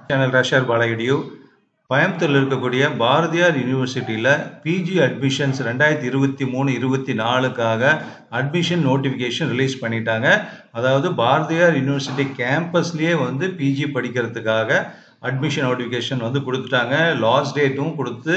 Channel rajasekarbalaedu கோயம்புத்தூர்ல இருக்கக்கூடிய பாரதியார் யூனிவர்சிட்டியில பிஜி அட்மிஷன்ஸ் 2023-24க்காக அட்மிஷன் நோட்டிஃபிகேஷன் ரிலீஸ் பண்ணிட்டாங்க. அதாவது பாரதியார் யூனிவர்சிட்டி கேம்பஸ்லயே வந்து பிஜி படிக்கிறதுக்காக அட்மிஷன் நோட்டிஃபிகேஷன் வந்து கொடுத்துட்டாங்க. லாஸ்ட் டேட்டும் கொடுத்து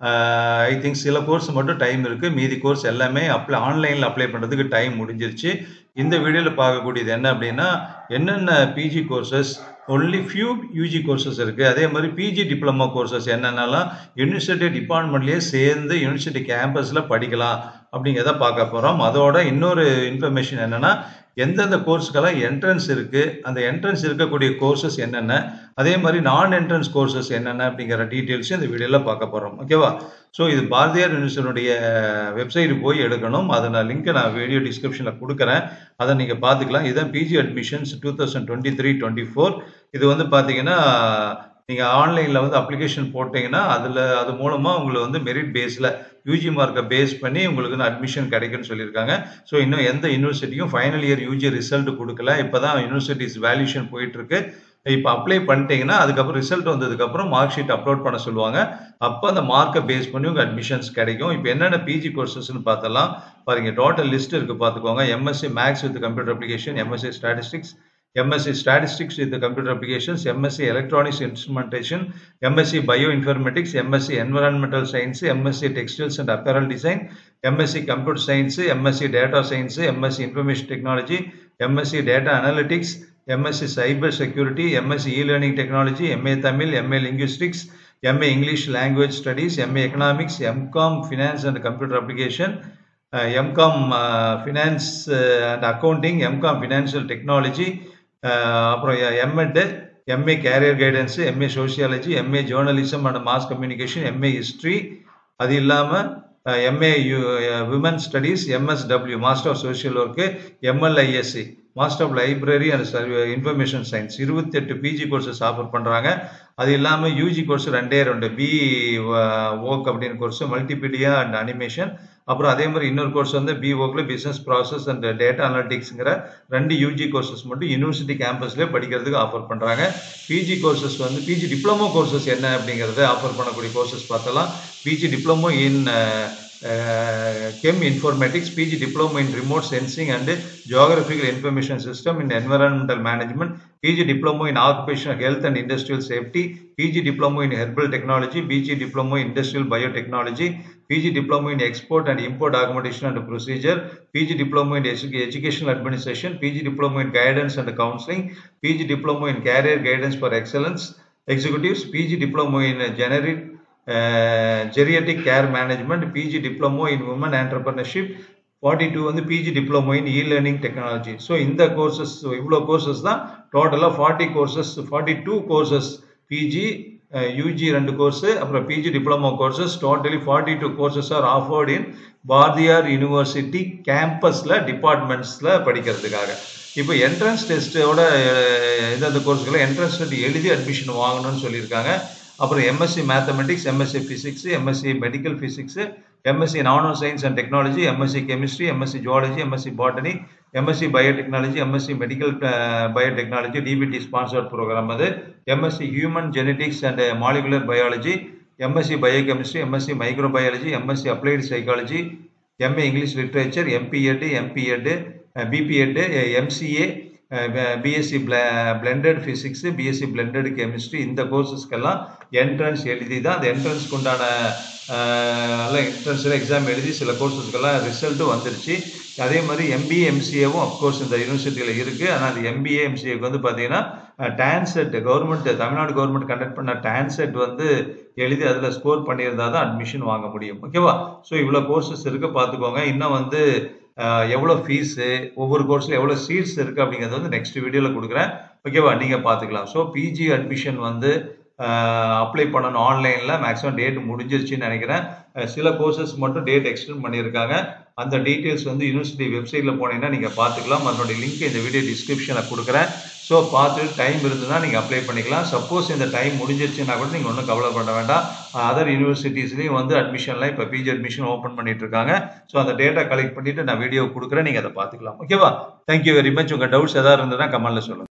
ஐ திங்க் சில கோர்ஸ் மட்டும் டைம் இருக்கு, மீதி கோர்ஸ் எல்லாமே ஆன்லைனில் அப்ளை பண்ணுறதுக்கு டைம் முடிஞ்சிருச்சு. இந்த வீடியோவில் பார்க்கக்கூடியது என்ன அப்படின்னா, என்னென்ன PG courses, only few UG courses இருக்குது, அதே மாதிரி பிஜி டிப்ளமா கோர்சஸ் என்னென்னலாம் யூனிவர்சிட்டி டிபார்ட்மெண்ட்லேயே சேர்ந்து யூனிவர்சிட்டி கேம்பஸில் படிக்கலாம் அப்படிங்கிறத பார்க்க போகிறோம். அதோட இன்னொரு இன்ஃபர்மேஷன் என்னென்னா, எந்தெந்த கோர்ஸுக்கெல்லாம் என்ட்ரன்ஸ் இருக்குது, அந்த என்ட்ரன்ஸ் இருக்கக்கூடிய கோர்சஸ் என்னென்ன, அதே மாதிரி நான் என்ட்ரன்ஸ் கோர்சஸ் என்னென்ன அப்படிங்கிற டீட்டெயில்ஸும் இந்த வீடியோவில் பார்க்க போகிறோம். ஓகேவா? ஸோ இது பாரதியார் யூனிவர்சிட்டியுடைய வெப்சைட் போய் எடுக்கணும். அதை நான் லிங்க்கை நான் வீடியோ டிஸ்கிரிப்ஷனில் கொடுக்குறேன், அதை நீங்கள் பார்த்துக்கலாம். இதுதான் பிஜி அட்மிஷன்ஸ் 2023-24. இது வந்து பார்த்தீங்கன்னா நீங்கள் ஆன்லைனில் வந்து அப்ளிகேஷன் போட்டிங்கன்னா அது மூலமாக உங்களுக்கு வந்து மெரிட் பேஸில் யூஜி மார்க்கை பேஸ் பண்ணி உங்களுக்கு வந்து அட்மிஷன் கிடைக்குன்னு சொல்லியிருக்காங்க. ஸோ இன்னும் எந்த யூனிவர்சிட்டியும் ஃபைனல் இயர் யூஜி ரிசல்ட் கொடுக்கல. இப்போ தான் யூனிவர்சிட்டிஸ் வேல்யூஷன் போயிட்டுருக்கு. இப்போ அப்ளை பண்ணிட்டீங்கன்னா அதுக்கப்புறம் ரிசல்ட் வந்ததுக்கப்புறம் மார்க் ஷீட் அப்லோட் பண்ண சொல்லுவாங்க. அப்போ அந்த மார்க்கை பேஸ் பண்ணி உங்கள் அட்மிஷன்ஸ் கிடைக்கும். இப்போ என்னென்ன பிஜி கோர்சஸ்ன்னு பார்த்தலாம் பாருங்க. டோட்டல் லிஸ்ட் இருக்குது, பார்த்துக்கோங்க. MSc maths with computer application, MSc statistics, MSc Statistics with the Computer Applications, MSc Electronics Instrumentation, MSc Bioinformatics, MSc Environmental Science, MSc Textiles and Apparel Design, MSc Computer Science, MSc Data Science, MSc Information Technology, MSc Data Analytics, MSc Cyber Security, MSc E-Learning Technology, MA Tamil, MA Linguistics, MA English Language Studies, MA Economics, MCom Finance and Computer Application, MCom Finance and Accounting, MCom Financial Technology, அப்புறம் MEd, MA career guidance, MA sociology, MA journalism and mass communication, MA history, அது இல்லாமல் MA women studies, MSW master of social work, MLISc master of library and information science. 28 PG courses offer பண்ணுறாங்க. அது இல்லாமல் UG course 2 B Voc அப்படின்னு course, multimedia and animation. அப்புறம் அதே மாதிரி இன்னொரு கோர்ஸ் வந்து பி ஓக்கில் பிஸ்னஸ் ப்ராசஸ் அண்ட் டேட்டா அனலிட்டிக்ஸுங்கிற 2 யூஜி கோர்சஸ் மட்டும் யூனிவர்சிட்டி கேம்பஸ்லேயே படிக்கிறதுக்கு ஆஃபர் பண்ணுறாங்க. பிஜி கோர்சஸ் வந்து பிஜி டிப்ளமோ கோர்சஸ் என்ன அப்படிங்கிறத ஆஃபர் பண்ணக்கூடிய கோர்சஸ் பார்த்தலாம். PG diploma in Chem Informatics, PG Diploma in Remote Sensing and Geographical Information System in Environmental Management, PG Diploma in Occupational Health and Industrial Safety, PG Diploma in Herbal Technology, PG Diploma in Industrial Biotechnology, PG Diploma in Export and Import Documentation and Procedure, PG Diploma in Educational Administration, PG Diploma in Guidance and Counseling, PG Diploma in Career Guidance for Excellence Executives, PG Diploma in Geriatric Care Management, PG Diploma in Women Entrepreneurship, 42 வந்து PG Diploma in E-Learning Technology. So இந்த courses, இவ்வளோ courses தான் டோட்டலாக 40 courses, 42 courses PG, UG 2 course, அப்புறம் PG diploma courses. Totally 42 courses are offered in Bharathiar university கேம்பஸில் டிபார்ட்மெண்ட்ஸில் படிக்கிறதுக்காக. இப்போ என்ட்ரன்ஸ் டெஸ்ட்டோட எந்தெந்த கோர்ஸுக்கெல்லாம் என்ட்ரன்ஸ் டெஸ்ட் எழுதி அட்மிஷன் வாங்கணும்னு சொல்லியிருக்காங்க. அப்புறம் MSc mathematics, MSc physics, MSc medical physics, MSc nano science and technology, MSc chemistry, MSc zoology, MSc botany, MSc biotechnology, MSc medical biotechnology, DBT sponsored program அது, MSc human genetics and molecular biology, MSc biochemistry, MSc microbiology, MSc applied psychology, MA English literature, MPEd, MPEd, BPEd, MCA, BSc blended physics, BSc blended chemistry. இந்த கோர்சஸ்க்கெல்லாம் entrance எழுதி தான், அந்த என்ட்ரன்ஸ்க்கு உண்டான என்ட்ரன்ஸில் exam எழுதி சில கோர்சஸ்க்கெல்லாம் ரிசல்ட்டும் வந்துருச்சு. அதே மாதிரி எம்பிஏ எம்சிஏவும் அப்கோர்ஸ் இந்த யூனிவர்சிட்டியில் இருக்குது. ஆனால் அந்த எம்பிஏ எம்சிஏக்கு வந்து பார்த்தீங்கன்னா TANCET government, Tamil Nadu government conduct பண்ண டான்செட் வந்து எழுதி அதில் ஸ்கோர் பண்ணியிருந்தால் தான் அட்மிஷன் வாங்க முடியும். ஓகேவா? ஸோ இவ்வளோ கோர்சஸ் இருக்குது, பார்த்துக்கோங்க. இன்னும் வந்து எவ்வளோ ஃபீஸு, ஒவ்வொரு கோர்ஸில் எவ்வளோ சீட்ஸ் இருக்குது அப்படிங்கிறது வந்து நெக்ஸ்ட் வீடியோவில் கொடுக்குறேன். ஓகேவா? நீங்கள் பார்த்துக்கலாம். ஸோ பிஜி அட்மிஷன் வந்து அப்ளை பண்ணணும் ஆன்லைனில். மேக்ஸிமம் டேட் முடிஞ்சிருச்சுன்னு நினைக்கிறேன். சில கோர்சஸ் மட்டும் டேட் எக்ஸ்டெண்ட் பண்ணியிருக்காங்க. அந்த டீட்டெயில்ஸ் வந்து யூனிவர்சிட்டி வெப்சைட்டில் போனீங்கன்னா நீங்கள் பார்த்துக்கலாம். அதனுடைய லிங்க் இந்த வீடியோ டிஸ்கிரிப்ஷனில் கொடுக்குறேன். ஸோ பார்த்துட்டு டைம் இருந்ததுன்னா நீங்கள் அப்ளை பண்ணிக்கலாம். சப்போஸ் இந்த டைம் முடிஞ்சிருச்சுன்னா கூட நீங்கள் ஒன்றும் கவலைப்பட வேண்டாம். அதர் யூனிவர்சிட்டிஸ்லேயும் வந்து அட்மிஷன்லாம் இப்போ பிஜி அட்மிஷன் ஓப்பன் பண்ணிட்டு இருக்காங்க. ஸோ அந்த டேட்டா கலெக்ட் பண்ணிவிட்டு நான் வீடியோ கொடுக்குறேன், நீங்கள் அதை பார்த்துக்கலாம். ஓகேவா? Thank you very much. உங்கள் டவுட்ஸ் எதாவது இருந்ததுன்னா கமெண்ட்டில் சொல்லுங்கள்.